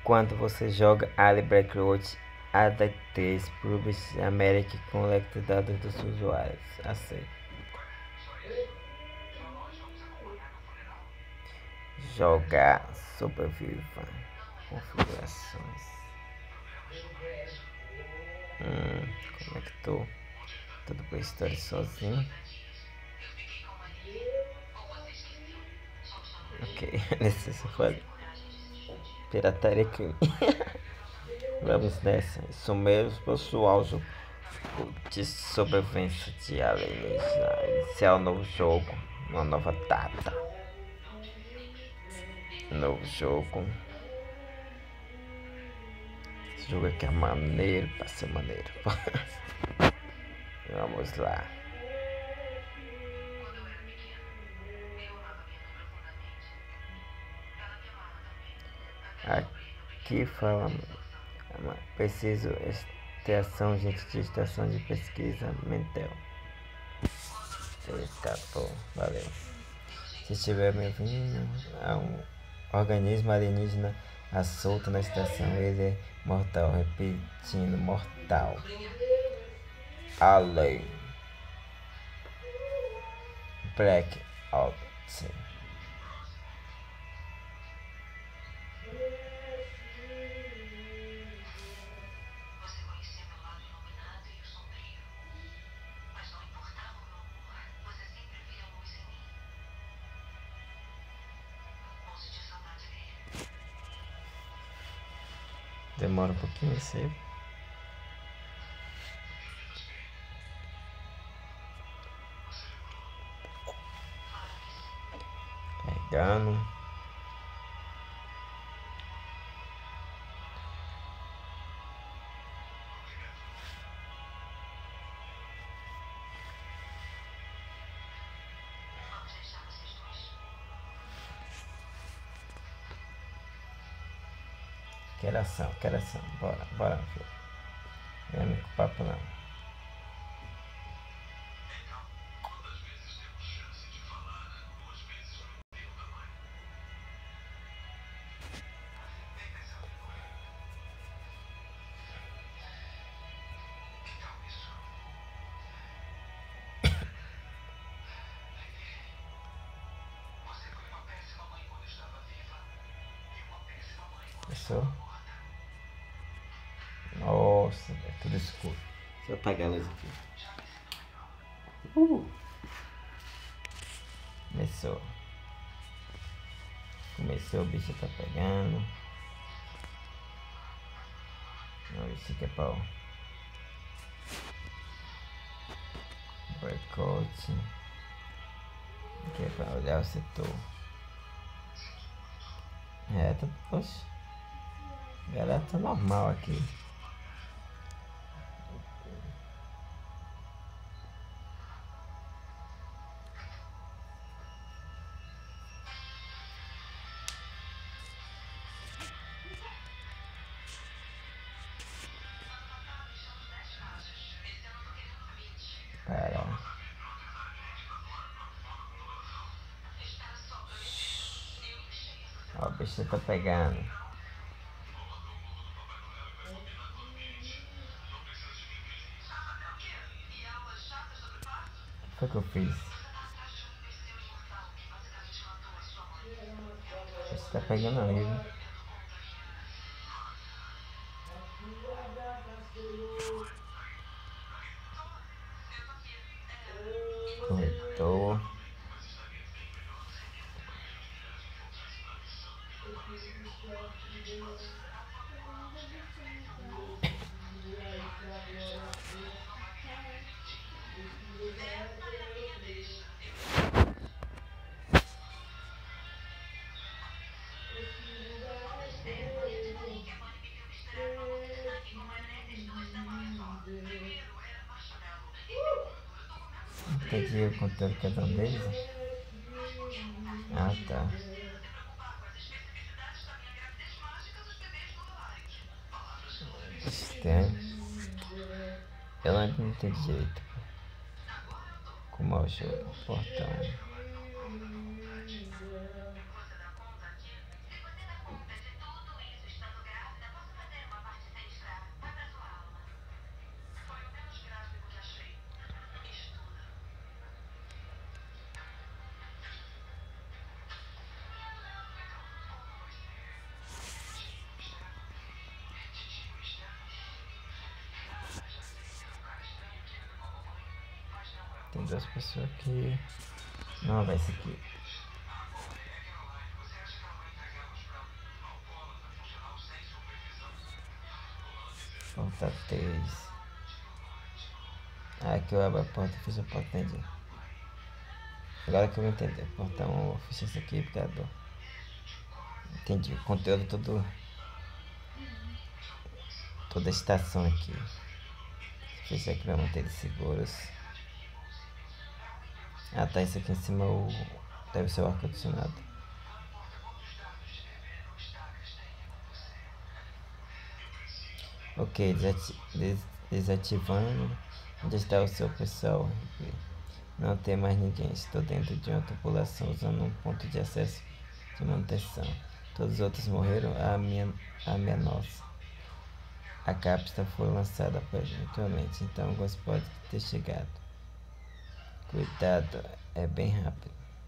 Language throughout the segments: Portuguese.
Quando você joga Ali Blackroot AD3 Publish America coleta dados dos usuários. Aceita. Jogar sobreviva. Configurações. Conectou tudo para a história sozinho. Ok, necessário. Pirataria crime. Vamos nessa. Isso mesmo, pessoal. De sobrevivência de alienígena. Iniciar um novo jogo. Uma nova data. Novo jogo. Esse jogo aqui é maneiro. Vai ser maneiro. Vamos lá. Aqui fala. Preciso extração, gente, de estação de pesquisa mental. Escapou, valeu. Se estiver me ouvindo, há um organismo alienígena solto na estação. Ele é mortal, repetindo, mortal. Alien. Blackout. Demora um pouquinho, sei. Carregando. Quero ação. Bora, filho. Não vem com papo não. Fechou? Nossa, é tudo escuro. Deixa eu apagar a luz aqui. Começou, o bicho tá pegando. Não, isso aqui é pau. Boicote. Aqui é pra olhar o setor. Poxa. A galera tá normal aqui. Para. Ó, o bicho tá pegando. O que foi que eu fiz? O bicho tá pegando ali, viu? Corretor. Entendi o conteúdo que é um deles. Ah, tá. Estranho. Eu não entendi direito. Como é o jogo? Portão. Tem duas pessoas aqui. Não, vai esse aqui. Porta 3. Ah, aqui eu abro a porta, fiz a porta, entendi. Agora que eu vou entender. Porta 1, eu fiz isso aqui porque entendi o conteúdo todo. Toda a estação aqui. Fiz isso aqui pra manter eles seguros. Ah tá, isso aqui em cima deve ser o ar-condicionado. Ok, desativando. Onde está o seu pessoal? Não tem mais ninguém. Estou dentro de uma tripulação usando um ponto de acesso de manutenção. Todos os outros morreram, a minha nossa. A cápsula foi lançada prematuramente, então alguns podem ter chegado. Cuidado, é bem rápido.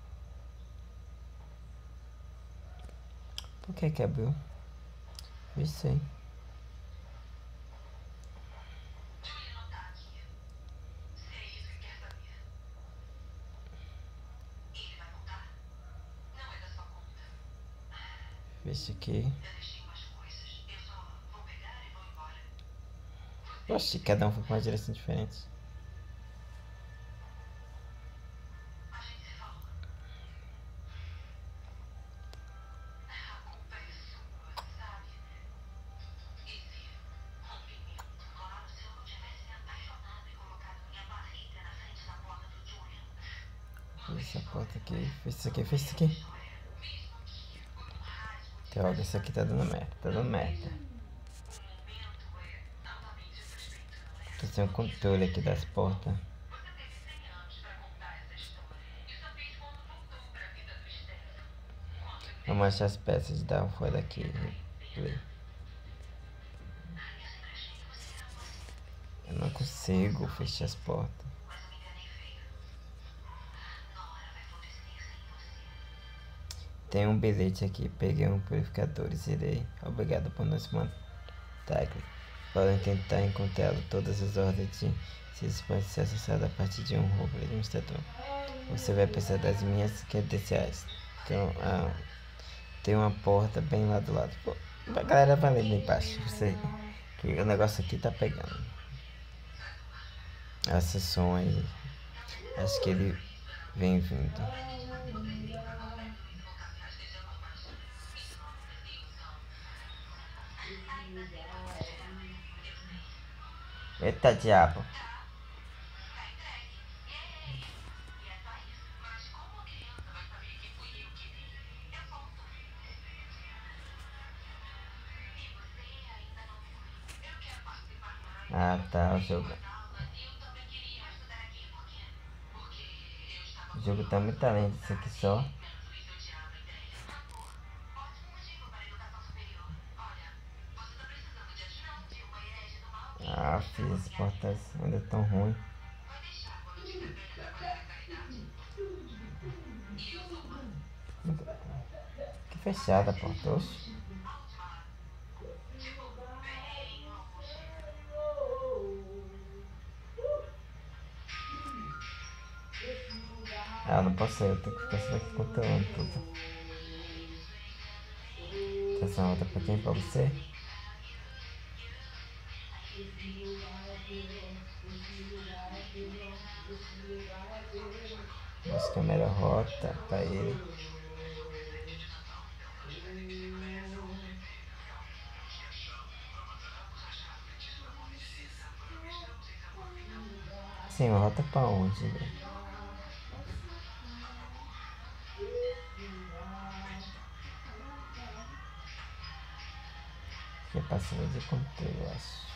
Por que abriu? Não sei. Fecha aqui. Oxi, cada um foi pra uma direção diferente. Fecha essa porta aqui, fecha isso aqui, fecha isso aqui. Droga, isso aqui tá dando merda, tá dando merda. Tô sem o controle aqui das portas. Vamos achar as peças de dar fora daqui. Eu não consigo fechar as portas. Tem um bilhete aqui. Peguei um purificador e zerei. Obrigado por nos manter. Podem tentar encontrá-lo. Todas as ordens de serviços podem ser acessadas a partir de um roubo administrador. Você vai precisar das minhas credenciais. Então, tem uma porta bem lá do lado. Pô, a galera vai ler embaixo. Você, que o negócio aqui tá pegando. Esse som aí. Acho que ele vem vindo. Eita diabo. Ah tá, o jogo. O jogo tá muito além disso aqui só. Ah, fiz as portas ainda tão ruins. Que fechada a porta, oxe. Ah, não posso sair, eu tenho que ficar só aqui controlando tudo. Essa outra pra quem? Pra você? Nossa câmera rota pra ele. Sim, uma rota pra onde, velho? Que é passando de controle, eu acho.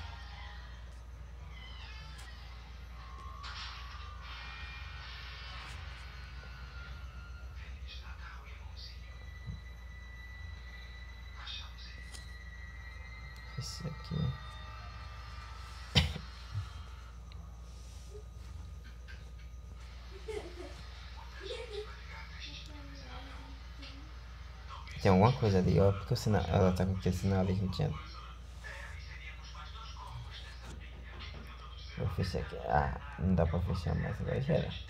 Esse aqui. Tem alguma coisa ali, ó, porque o sinal, ela tá com aquele sinal ali que não tinha. fechar aqui. Ah, não dá pra fechar mais, agora já era.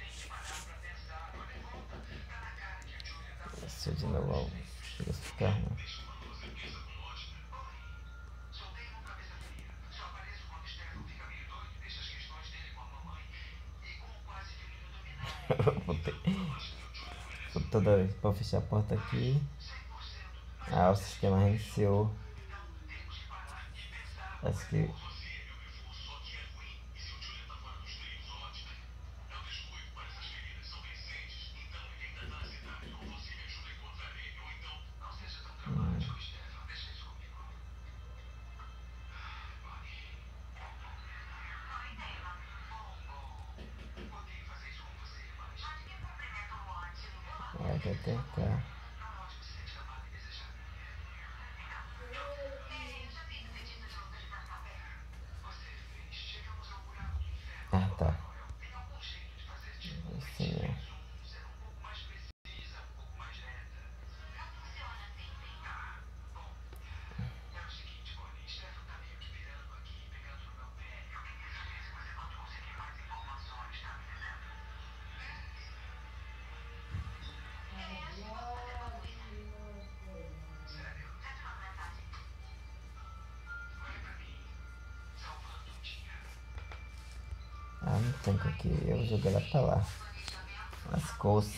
Isso de novo, ó. Chega a ficar ruim. Toda vez pra fechar a porta aqui. Ah, o sistema reiniciou. Acho que. Vai tentar. Ah, tá. Assim, é. Ah, não tem com que eu joguei ela pra lá. As cores.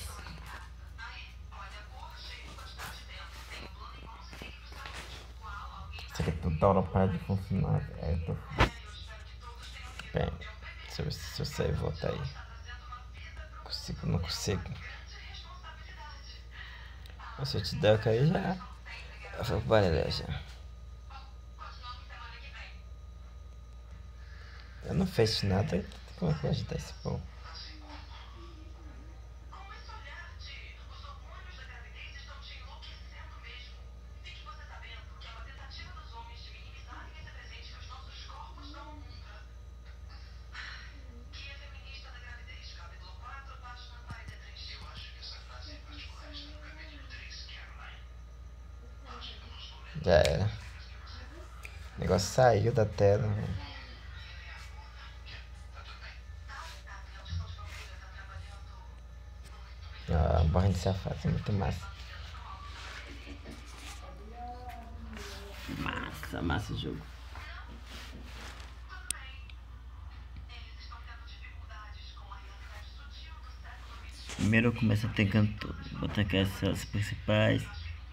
Isso aqui toda hora para de funcionar. É, tô. Bem, se eu sair e voltar aí. Consigo, não consigo. Se eu te der o aí já. Eu vou para já. Eu não fiz nada. Como é que eu vou ajudar esse povo? Já era. O negócio saiu da tela. Ah, borra de safado, é muito massa. Massa o jogo. Primeiro eu começo atacando tudo. Vou atacar essas principais.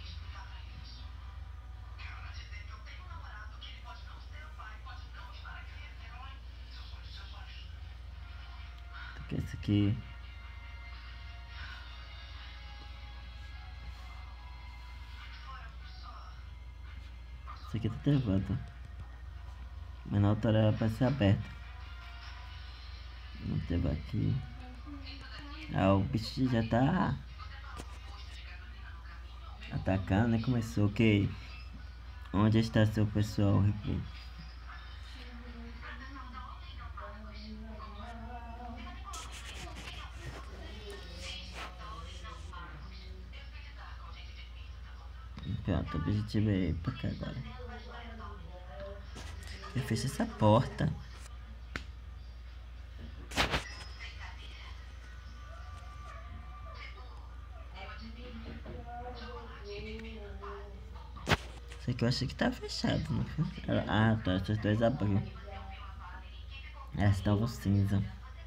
Atacar esse aqui. Esse aqui tá travado. Mas na outra era pra ser aberta. Não teve aqui. Ah, o bicho já tá atacando, né? Começou, ok. Onde está seu pessoal, replay? Pronto, o objetivo é ir pra cá agora. Eu fecho essa porta. Isso aqui eu achei que tá fechado, não foi? Ah, tá, essas duas abriu. Elas estavam cinza.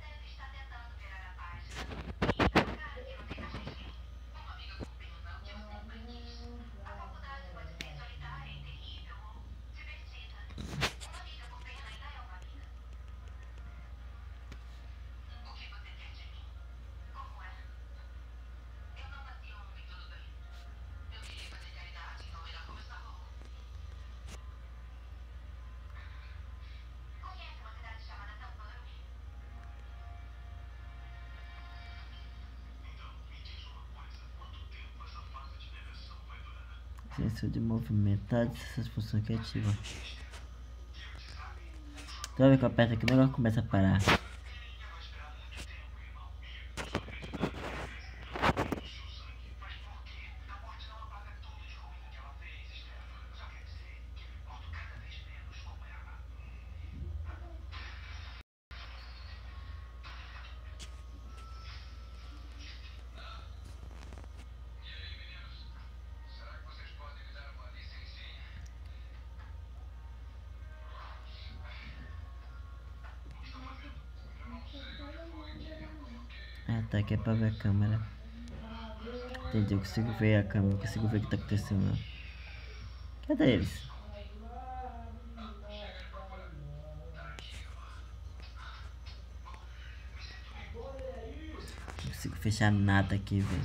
Sensor de movimento, essas funções que ativam. Toda vez que eu aperto aqui, o negócio começa a parar. apertar aqui é pra ver a câmera. Entendi, eu consigo ver a câmera, eu consigo ver o que tá acontecendo. Cadê eles? Não consigo fechar nada aqui, velho.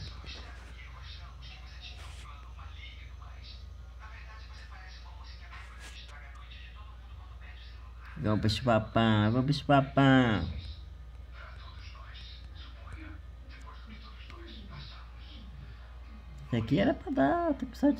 Vamos, bicho papão, vamos, bicho papão. Isso aqui era pra dar outro episódio.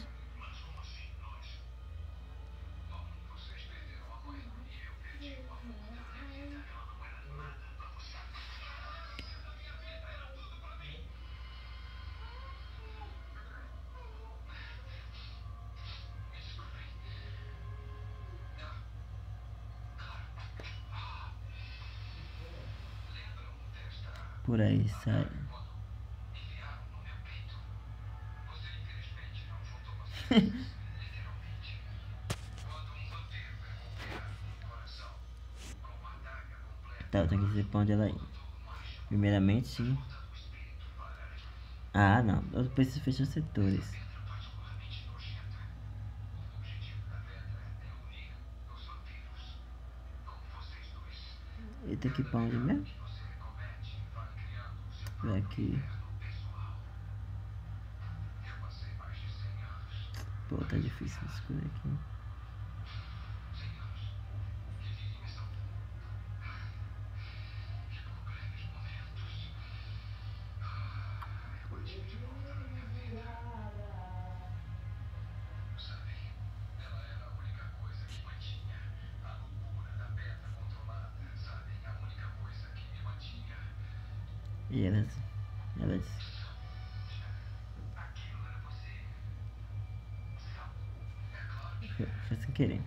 Por aí, sai. Tá, eu tenho que dizer pra onde ela ir. Primeiramente, sim. Ah, não. Eu preciso fechar os setores. E tem que ir pra onde mesmo? Vai aqui. Pô, tá difícil escolher aqui. E ela disse. Foi sem querer.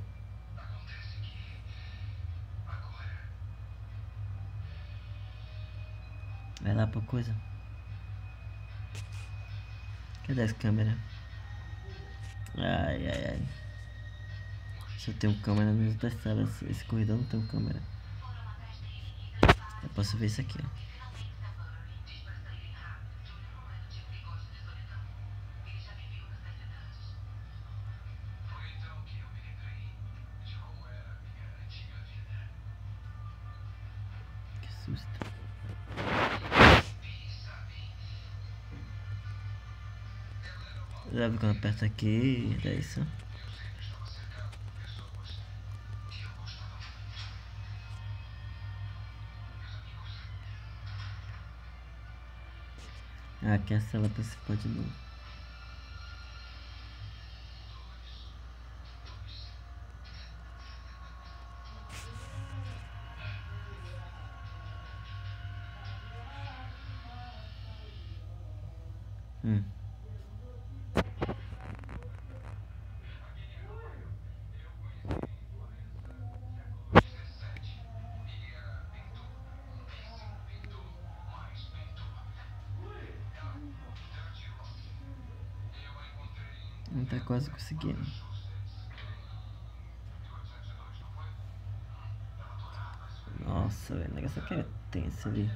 Vai lá pra coisa. Cadê as câmeras? Ai, ai, ai. Se eu tenho câmera nas outras salas, esse corredor não tem câmera. Eu posso ver isso aqui, ó. Que susto. Já vi quando aperto aqui, é isso. Ah, aqui é a sala principal de novo. Não tá quase conseguindo. Nossa, velho, o negócio aqui é tenso ali.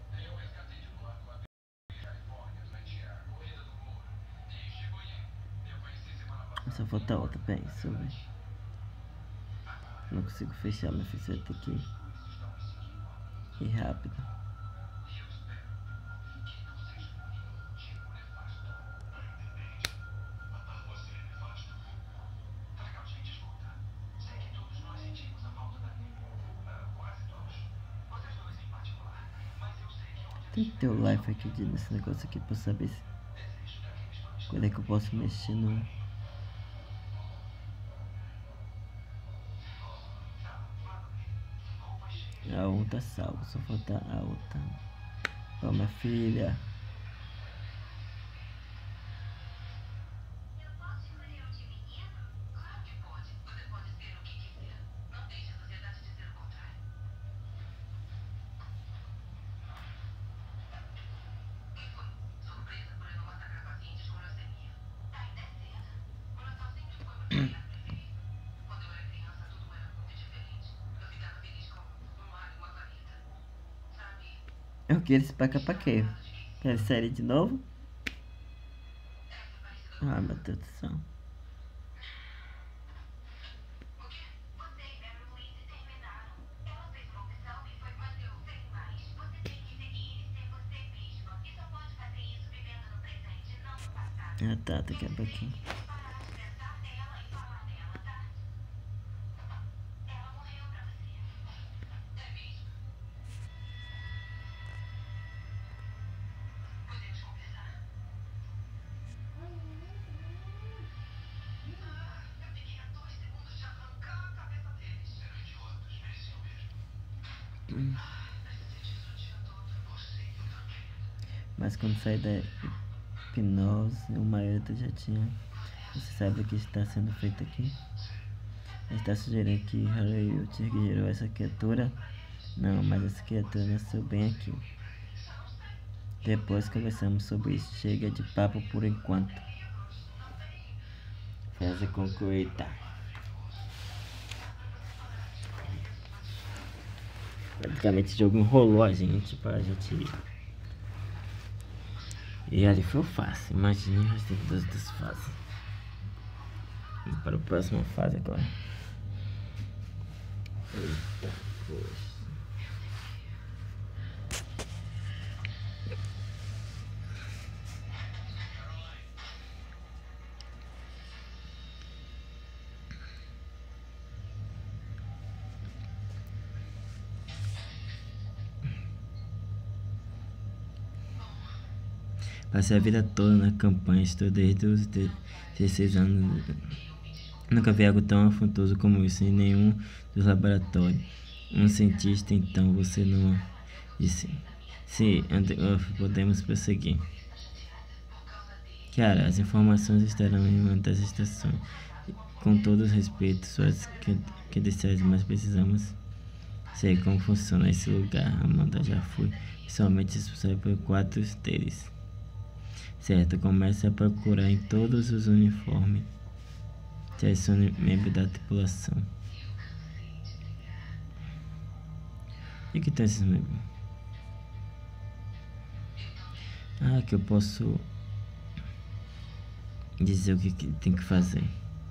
Só falta outra, peraí, deixa eu ver. Não consigo fechar, mas vai ter que ir rápido. Tem que ter o life aqui nesse negócio aqui pra saber se... quando é que eu posso mexer no... A um tá salvo, só falta a outra. Ó, minha filha. Eu quero esse pra cá pra quê? Quer série de novo? Ai, meu Deus do céu. Ah tá, daqui a pouquinho. Mas quando sai da hipnose, o Maeta já tinha. Você sabe o que está sendo feito aqui? Está sugerindo que Hollywood gerou essa criatura? Não, mas essa criatura nasceu bem aqui. Depois conversamos sobre isso. Chega de papo por enquanto. Frase concluída. Praticamente o jogo enrolou a gente pra gente. E ali foi fácil. Imagine as duas fases. Vamos para a próxima fase agora. Eita, poxa. Passei a vida toda na campanha, estou desde os 16 anos. Nunca vi algo tão afrontoso como isso em nenhum dos laboratórios. Um cientista, então você não disse. Sim, podemos prosseguir. Cara, as informações estarão em uma das estações. Com todo respeito, suas credenciais, mas precisamos sei como funciona esse lugar. Amanda já foi pessoalmente responsável por 4 deles. Certo, comece a procurar em todos os uniformes. Selecione membro da tripulação. E que tem esses membros? Ah, que eu posso dizer o que tem que fazer.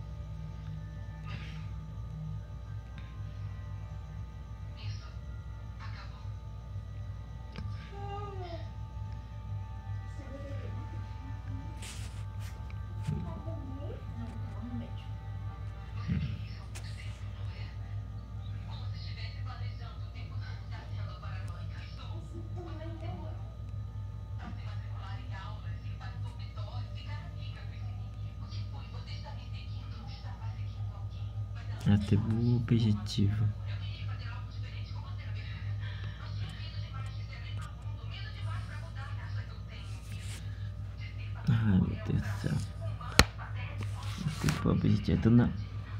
Atribua o objetivo. Ai, meu Deus do céu. Atribua o objetivo não.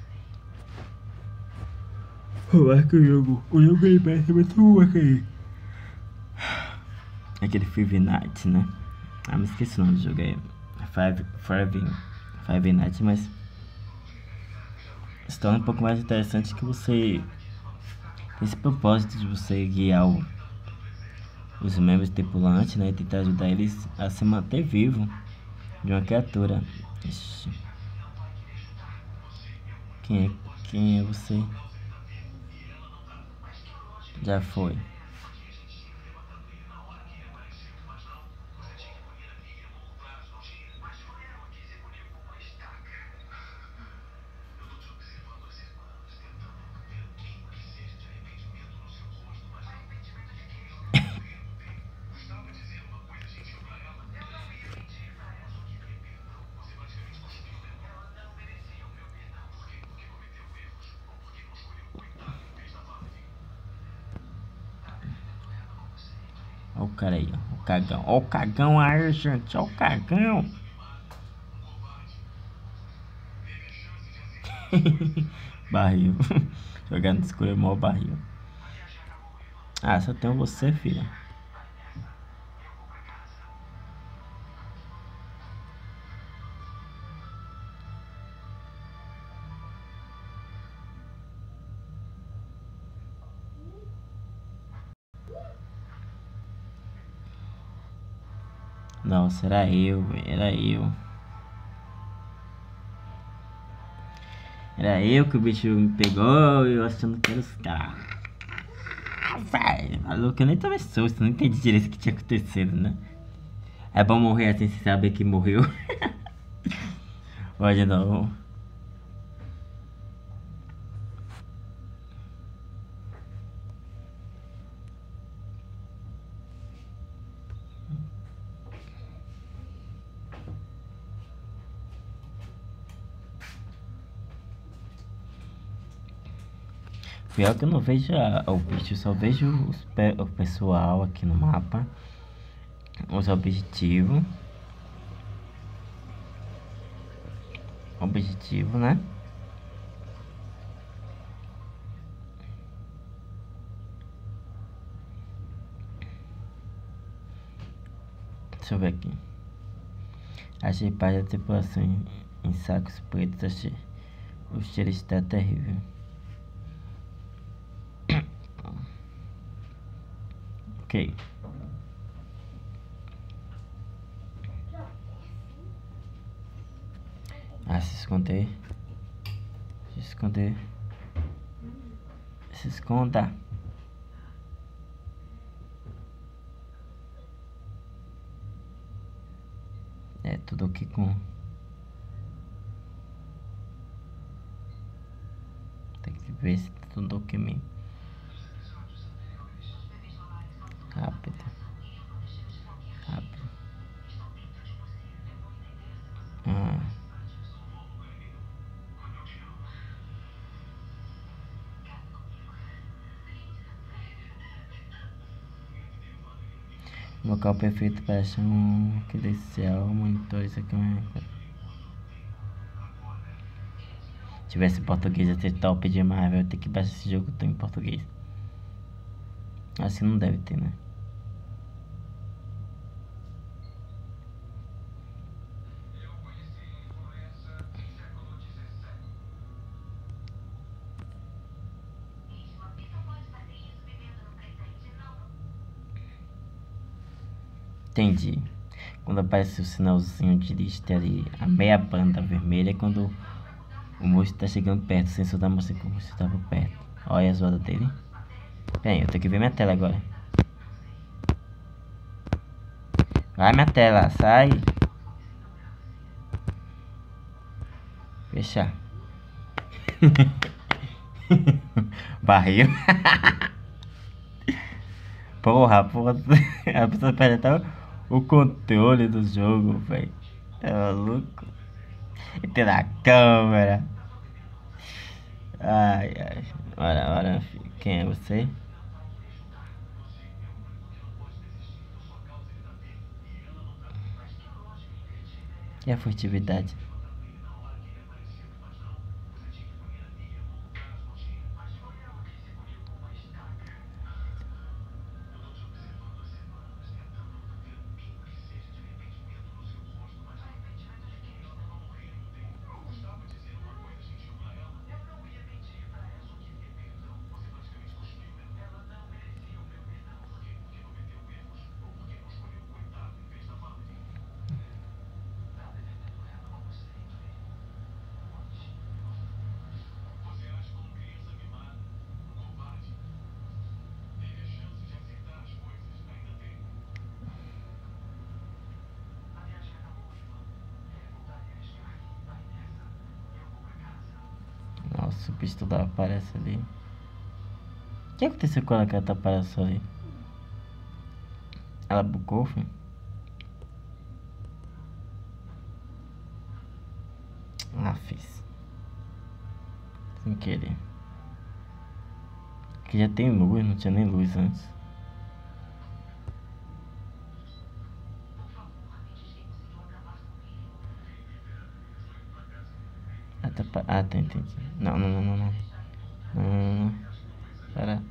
Marca o jogo. O jogo aí parece muito marca aí. Aquele Five Nights, né? Ah, me esqueci o nome do jogo aí. Five Nights, mas se torna um pouco mais interessante que você tem esse propósito de você guiar os membros tripulantes, né? E tentar ajudar eles a se manter vivo de uma criatura. Ixi. Quem é você? Já foi. Olha o cara aí, ó. O cagão. Olha o cagão aí, gente. Olha o cagão. Barril. Jogar no escuro é mó barril. Ah, só tenho você, filha. Nossa, era eu, velho. Era eu. Era eu que o bicho me pegou e eu achando que era os caras. Velho, maluco, eu nem tava susto, não entendi direito o que tinha acontecido, né? É bom morrer assim sem saber que morreu. Pode não. Pior que eu não vejo o bicho, eu só vejo o pessoal aqui no mapa, os objetivos. Objetivo, né? Deixa eu ver aqui. Achei parte da tripulação em sacos pretos. Achei. O cheiro está terrível. Ok. Ah, se esconder. Se esconder. Se esconda. É tudo aqui com. Tem que ver se tá tudo ok mesmo. Rápido. Rápido. Ah. Local perfeito para achar um credencial, monitores aqui. Se tivesse em português ia ser top demais, velho. Tem que baixar esse jogo todo em português. Assim não deve ter, né? Entendi. Quando aparece o sinalzinho de lista ali, a meia banda vermelha é quando o monstro tá chegando perto, o sensor da moça que o monstro tava perto. Olha a zoada dele. Bem, eu tenho que ver minha tela agora. Vai minha tela, sai. Fechar. Barril. Porra. A pessoa perde até o controle do jogo, velho. É maluco. E tem na câmera. Ai. Ora, filho. Quem é você? E a furtividade? Nossa, o pistola aparece ali. O que aconteceu com ela que ela tá aparecendo ali? Ela bugou, filho? Ah, fiz. Sem querer. Aqui já tem luz, não tinha nem luz antes. Ah, tá, entendi. Não. Não. Pera.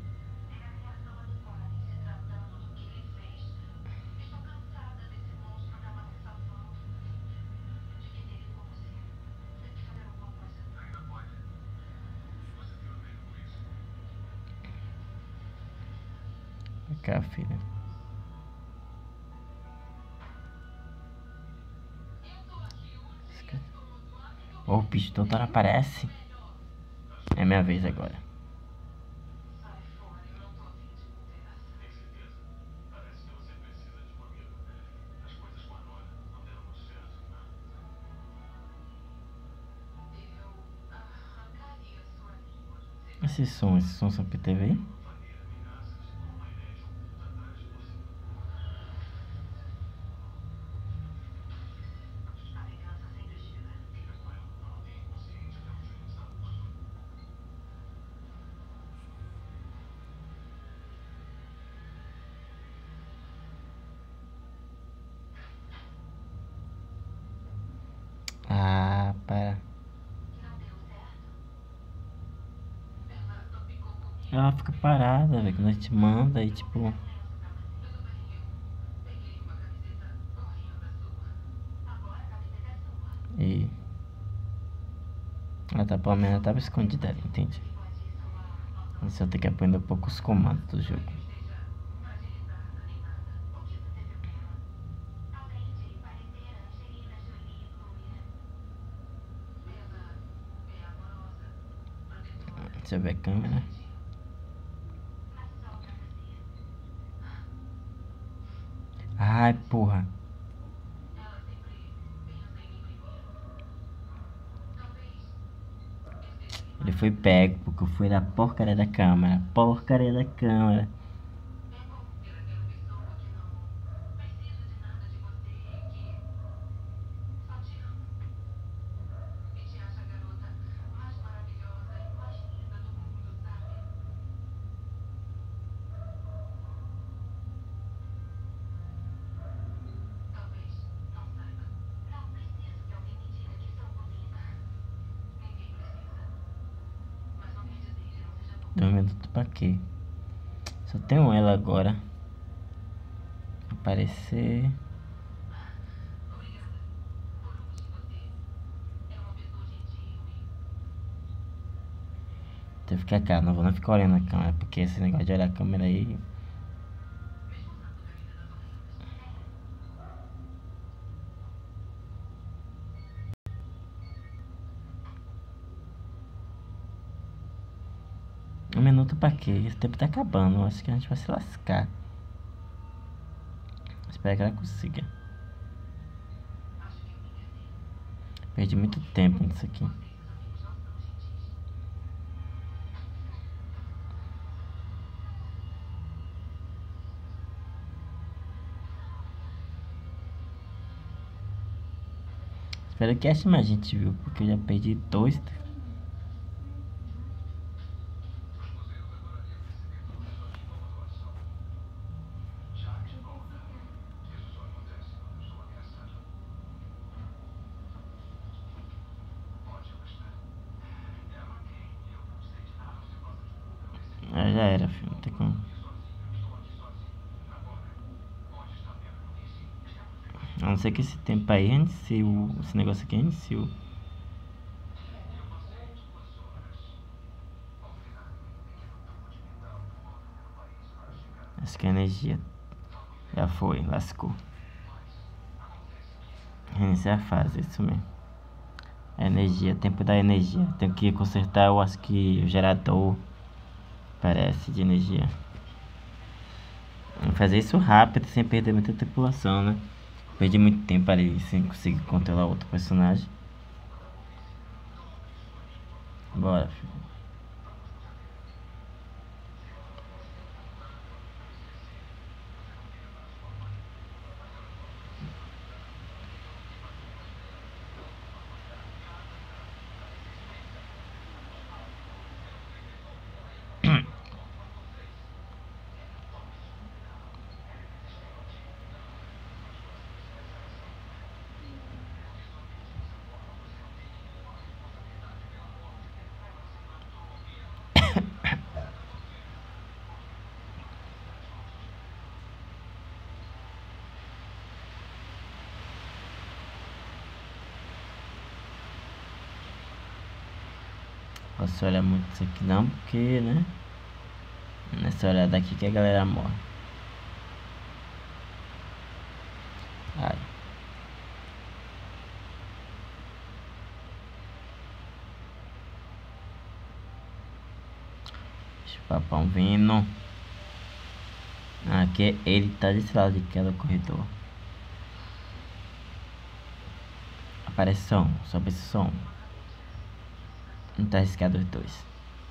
Vem cá, filha. O bicho toda hora aparece. É minha vez agora. Esses sons são PTV? Ah, para. Ela fica parada, velho, quando a gente manda e tipo. E. Ela tá, pelo menos ela tava escondida ali, entende? A só tem que aprender um pouco os comandos do jogo. Deixa eu ver a câmera. Ai, porra. Ele foi pego porque eu fui na porcaria da câmera. Porcaria da câmera. Dormindo tudo pra quê? Só tenho ela agora. Aparecer. Tem que ficar cá, não vou não ficar olhando a câmera, porque esse negócio de olhar a câmera aí. Um minuto pra quê? Esse tempo tá acabando. Acho que a gente vai se lascar. Espero que ela consiga. Perdi muito tempo nisso aqui. Espero que essa mais gente viu, porque eu já perdi dois. Ah, já era, filho. Não tem como. A não ser que esse tempo aí iniciou. Esse negócio aqui iniciou. Acho que a energia já foi, lascou. Reiniciar a fase, isso mesmo. A energia, tempo da energia. Tenho que consertar, eu acho que o gerador. Parece de energia. Vou fazer isso rápido, sem perder muita tripulação, né? Perdi muito tempo ali sem conseguir controlar outro personagem. Bora, filho. Posso olhar muito isso aqui não, porque, né? Nessa olhada aqui que a galera morre. Ai. Deixa o papão vindo. Aqui ele tá desse lado de cada corredor. Aparece som, sobe esse som. Não tá arriscado os dois.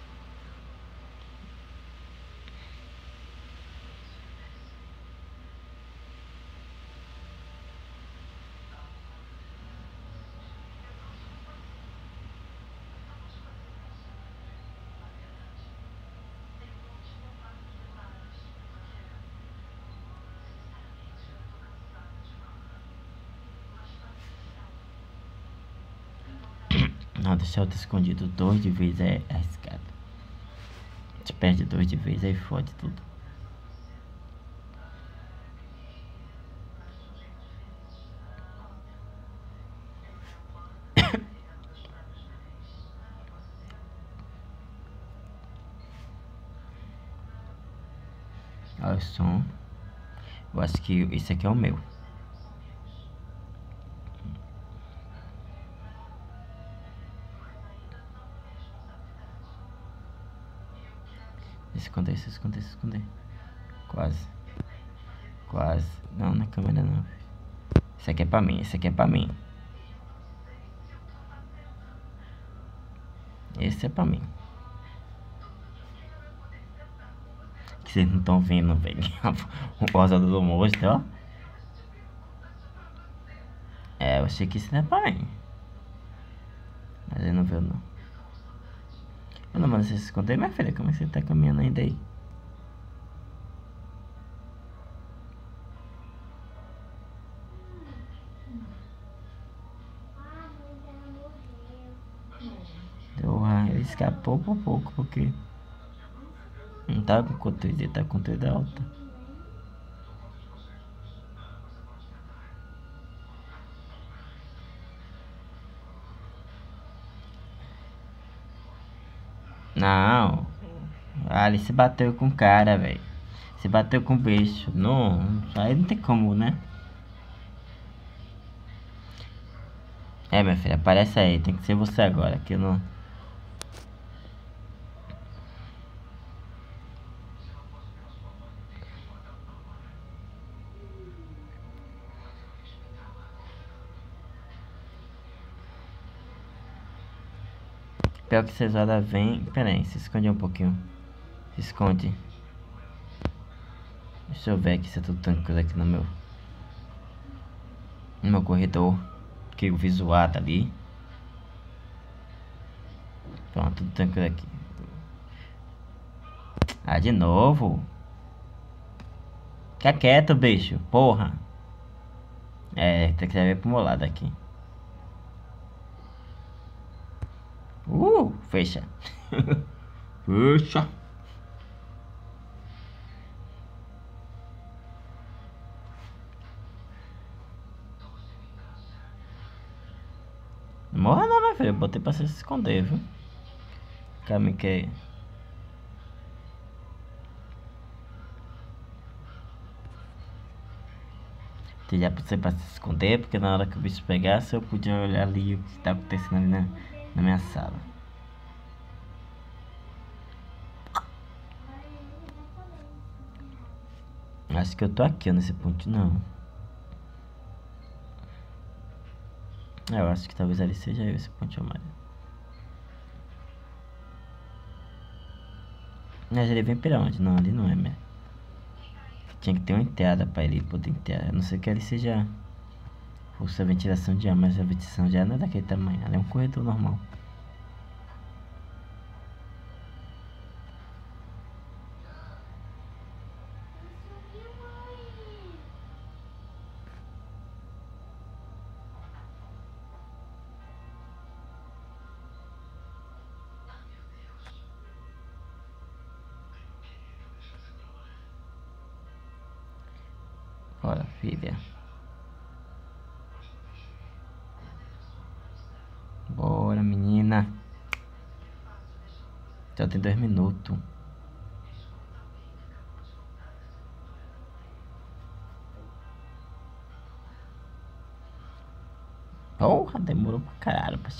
Não, deixar outro escondido 2 de vez é arriscado. Se perde 2 de vez, aí fode tudo. Olha o som. Eu acho que esse aqui é o meu. Esconder, se esconder, se esconder. Quase. Quase. Não, na câmera não. Esse aqui é pra mim, esse aqui é pra mim. Esse é pra mim. Que vocês não estão vendo, velho. O rosa do monstro, ó. É, eu achei que isso não é pra mim. Mas ele não viu, não. Eu não mando você se esconder, minha filha. Como é que você tá caminhando ainda aí? Ele escapou por pouco, porque não tá com conteúdo, ele tá com conteúdo alto. Não. Ali se bateu com o cara, velho. Se bateu com o bicho. Não, aí não tem como, né? É, minha filha, aparece aí. Tem que ser você agora, que eu não... Pior que vocês horas vem... Pera aí, se esconde um pouquinho. Se esconde. Deixa eu ver aqui se é tudo tranquilo aqui no meu... No meu corredor. Que o visual tá ali. Pronto, tudo tranquilo aqui. Ah, de novo? Fica quieto, bicho. Porra. É, tem que ver pro meu lado aqui. Fecha. Fecha. Não morra não, meu filho. Eu botei pra você se esconder, viu? Calma que... Já você pra se esconder, porque na hora que o bicho pegasse, eu podia olhar ali o que tá acontecendo ali na minha sala. Acho que eu tô aqui, nesse ponto, não. Eu acho que talvez ali seja eu, esse ponto amarelo. Mas ele vem pra onde? Não, ali não é, mesmo. Tinha que ter uma entrada pra ele poder entrar. A não ser que ele seja... Força a ventilação de ar, mas a ventilação de ar não é daquele tamanho. Ela é um corredor normal. Bora, filha. Bora, menina. Só tem 2 minutos. Porra, demorou pra caralho pra chegar lá, velho.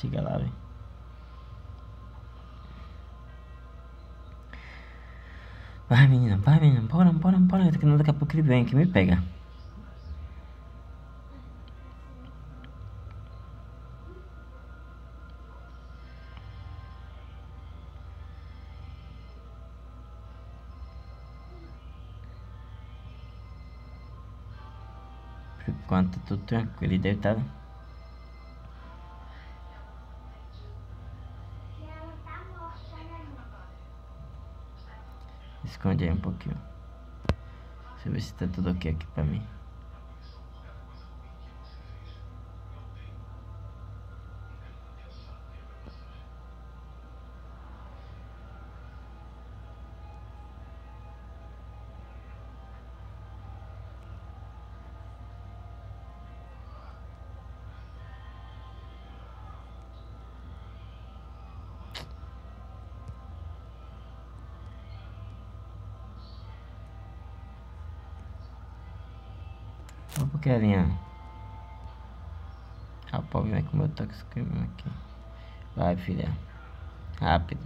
Vai menina, bora, bora, bora. Daqui a pouco ele vem aqui me pega. Por enquanto tudo tranquilo, ele deve estar. Esconde aí um pouquinho. Deixa eu ver se tá tudo ok aqui pra mim. Só porque a linha. Ah, o pobre vai comer o toque aqui. Vai, filha. Rápido.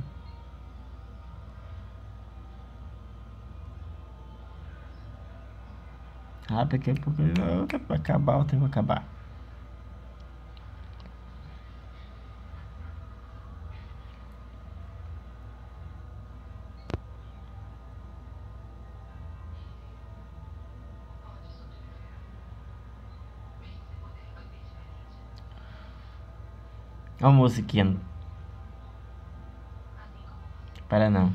Rápido que é porque vai acabar, o tempo vai acabar. Ó a musiquinha. Para não.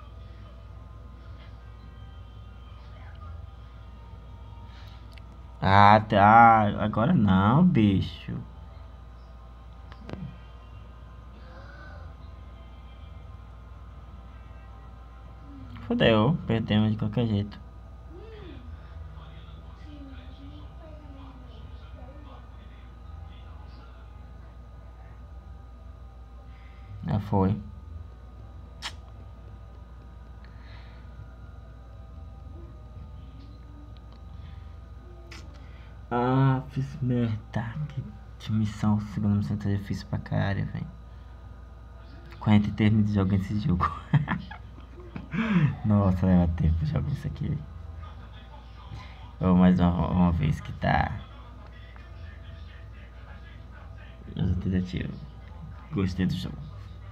Ah, tá. Agora não, bicho. Fodeu, perdemos de qualquer jeito. Já foi. Ah, fiz merda. Que missão, segunda missão tá difícil pra caralho, velho. 43 minutos jogando esse jogo. Nossa, leva tempo jogar isso aqui. Ou mais uma vez que tá. Usa tentativa. Gostei do jogo.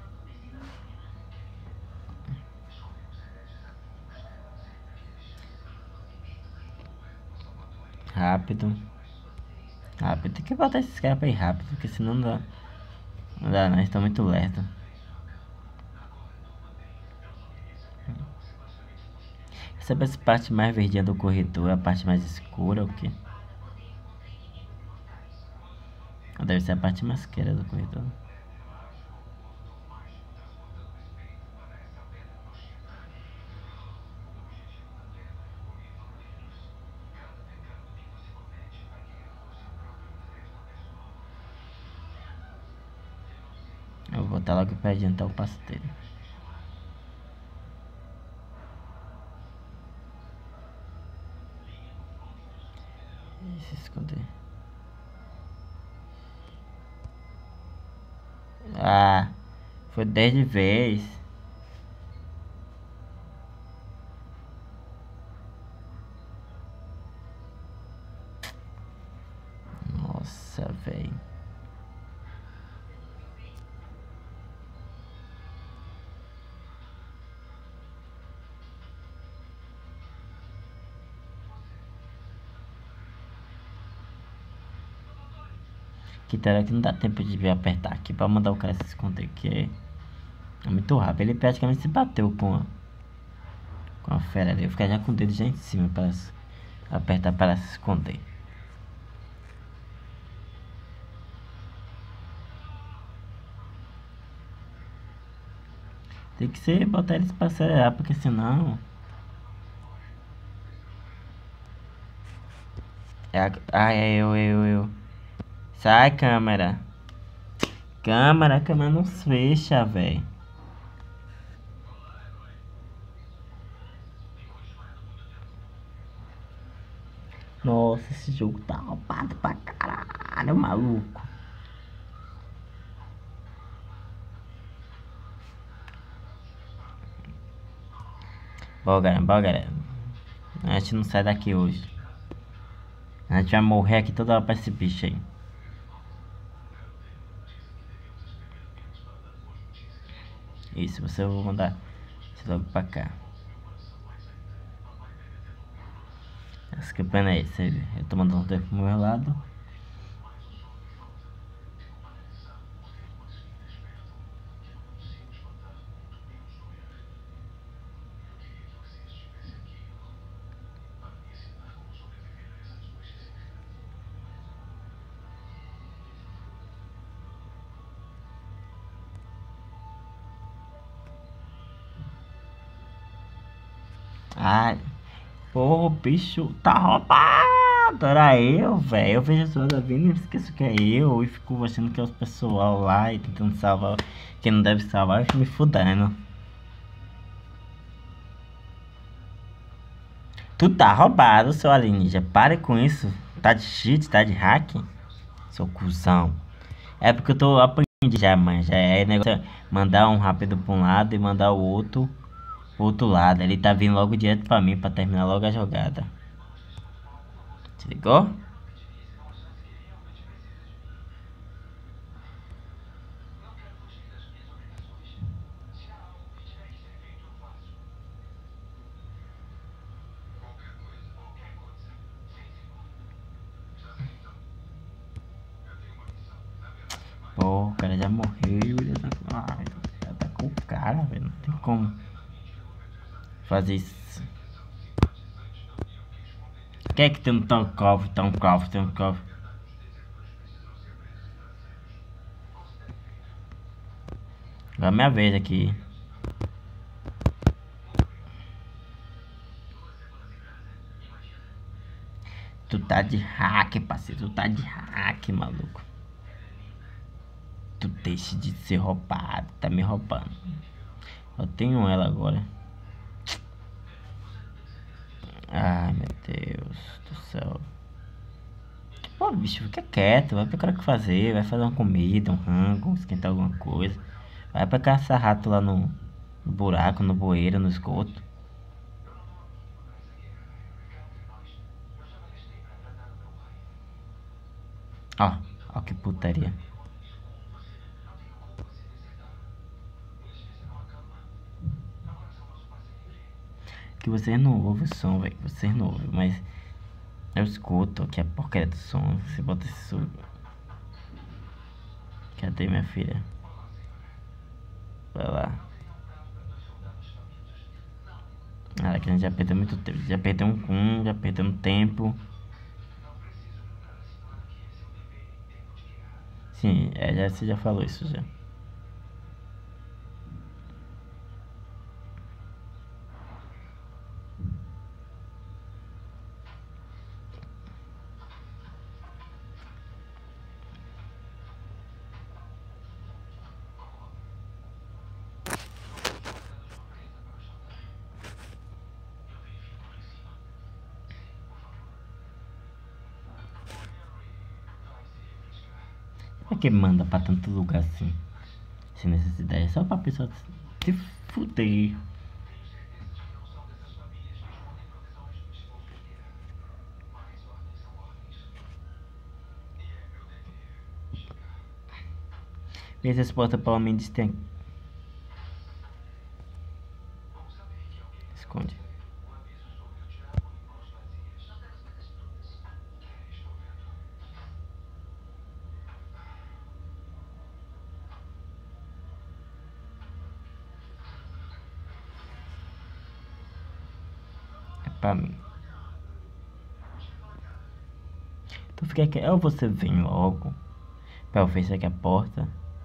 Rápido. Rápido. Tem que botar esses caras pra ir rápido, porque senão não dá. Não dá, não. Eles estão muito lerdos. Sabe essa parte mais verdinha do corredor? A parte mais escura ou o quê? Ou deve ser a parte mais escura do corredor. Eu vou botar logo pra adiantar o passo dele. Se esconder. Ah, foi 10 de vez. Nossa, velho. Que terá que não dá tempo de vir apertar aqui pra mandar o cara se esconder, que é muito rápido. Ele praticamente se bateu com a fera ali. Eu ficar já com o dedo já em cima para apertar para se esconder. Tem que ser botar eles pra acelerar, porque senão. Ai, é eu. Sai, câmera. A câmera não fecha, velho. Nossa, esse jogo tá roubado pra caralho, maluco. Bora, galera. A gente não sai daqui hoje. A gente vai morrer aqui toda hora pra esse bicho aí. Isso, você eu vou mandar esse logo pra cá. Essa campanha é esse. Eu tô mandando tempo pro meu lado. Ai, pô, o bicho tá roubado. Era eu, velho. Eu vejo as pessoas vindo e esqueço que é eu. E fico achando que é os pessoal lá e tentando salvar quem não deve salvar. Eu fico me fudendo. Tu tá roubado, seu alienígena. Pare com isso. Tá de cheat, tá de hack? Seu cuzão. É porque eu tô apanhando já, mano. Já é negócio é mandar um rápido pra um lado e mandar o outro pro outro lado. Ele tá vindo logo direto pra mim pra terminar logo a jogada. Se ligou? Pô, o cara já morreu. Ai, já tá com o cara, velho. Não tem como fazer isso. Quem é que tem um tão cofre, tão cofre, tão cofre? Agora é minha vez aqui. Tu tá de hack, parceiro. Tu tá de hack, maluco. Tu deixa de ser roubado. Tá me roubando. Eu tenho ela agora. Ai, meu Deus do céu. Pô, bicho, fica quieto. Vai procurar o que fazer. Vai fazer uma comida, um rango, esquentar alguma coisa. Vai pra caçar rato lá no buraco, no bueiro, no esgoto. Ó, ó que putaria. Que vocês não ouvem o som, velho. Vocês não ouvem, mas eu escuto aqui a porcaria do som. Você bota esse som. Cadê minha filha? Vai lá. Ah, que a gente já perdeu muito tempo. Já perdeu já perdeu um tempo. Sim, você já falou isso já. Por que manda pra tanto lugar assim? Sem necessidade. É só pra pessoa se fuder. Minhas respostas pelo menos tem. Esconde. É pra mim. Tu fica aqui. Ou você vem logo. Pra eu fechar aqui a porta.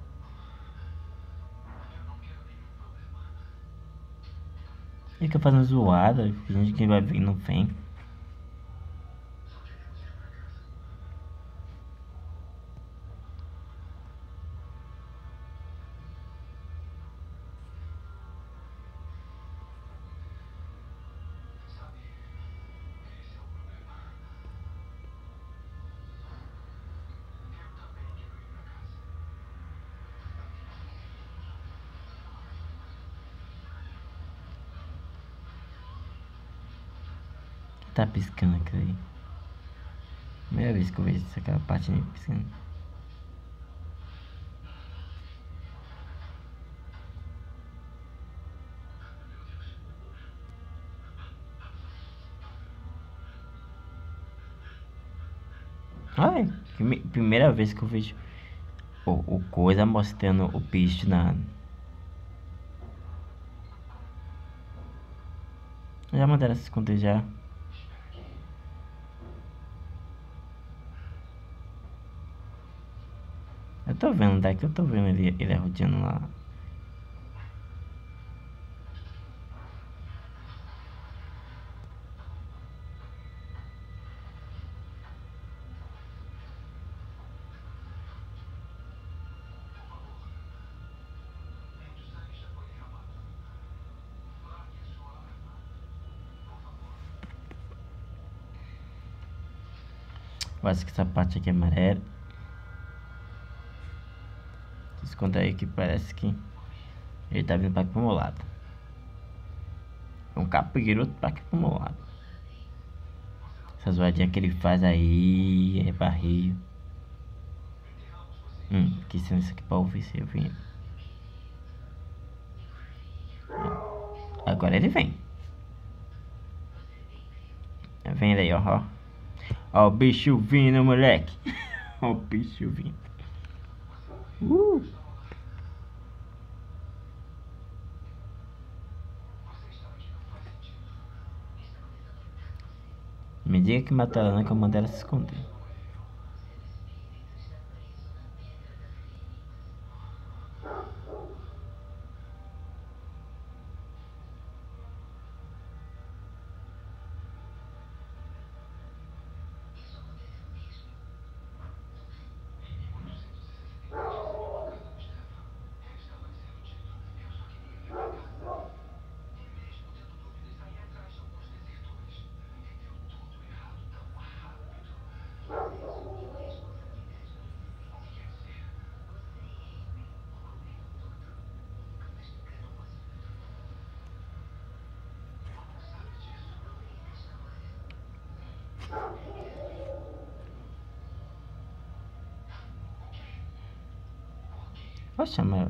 Fica fazendo zoada. Finge que vai vir não vem. tá piscando aquilo aí? Primeira vez que eu vejo aquela parte piscando. Ai, primeira vez que eu vejo o coisa mostrando o bicho na... Já mandaram se esconder já. Eu tô vendo daqui, eu tô vendo ele arrodeando lá. Eu acho que essa parte aqui é amarela. Se esconder aí que parece que ele tá vindo pra aqui pro meu lado. É um capiroto pra aqui pro meu lado. Essa zoadinha que ele faz aí é barril. Que sendo isso aqui pra ouvir se eu vim. Agora ele vem. Vem aí, ó. Ó o bicho vindo, moleque. Ó o bicho vindo. Me diga que matou ela, não, que eu mandei ela se esconder. Poxa, mas...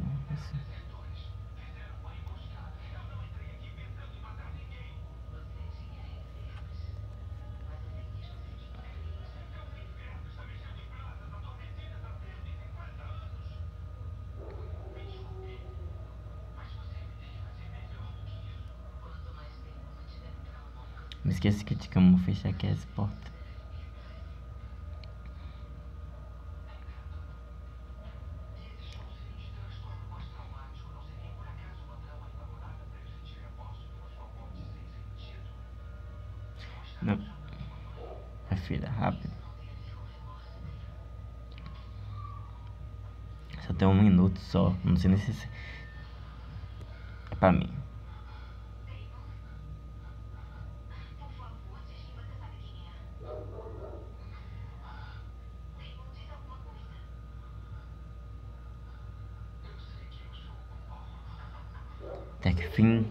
Não esqueça que eu vou fechar aqui essa porta. Não. Minha filha, rápido. Só tem 1 minuto só. Não sei nem se é pra mim. Até que fim.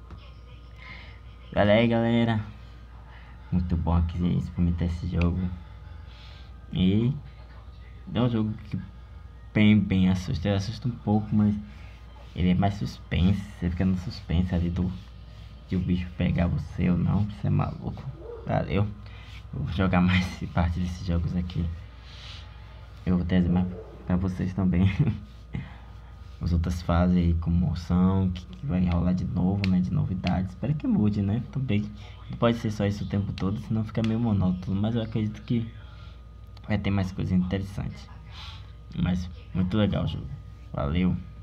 Valeu aí, galera. Muito bom aqui experimentar esse jogo. E é um jogo que bem assusta. Ele assusta um pouco, mas ele é mais suspense. Você fica no suspense ali de o bicho pegar você ou não. Você é maluco. Valeu. Eu vou jogar mais parte desses jogos aqui. Eu vou trazer mais pra vocês também. As outras fases aí com moção, que vai rolar de novo, né? De novidades. Espero que mude, né? Também não pode ser só isso o tempo todo, senão fica meio monótono. Mas eu acredito que vai ter mais coisas interessantes. Mas muito legal o jogo. Valeu.